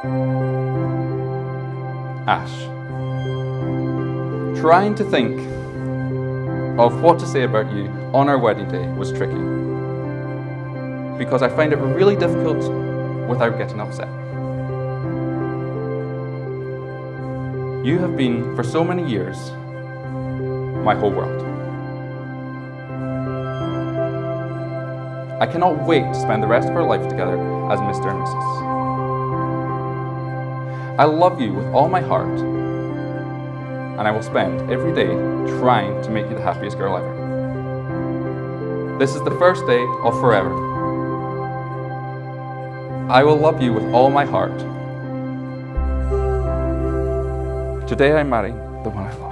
Ash. Trying to think of what to say about you on our wedding day was tricky, because I find it really difficult without getting upset. You have been, for so many years, my whole world. I cannot wait to spend the rest of our life together as Mr. and Mrs. I love you with all my heart, and I will spend every day trying to make you the happiest girl ever. This is the first day of forever. I will love you with all my heart. Today I marry the one I love.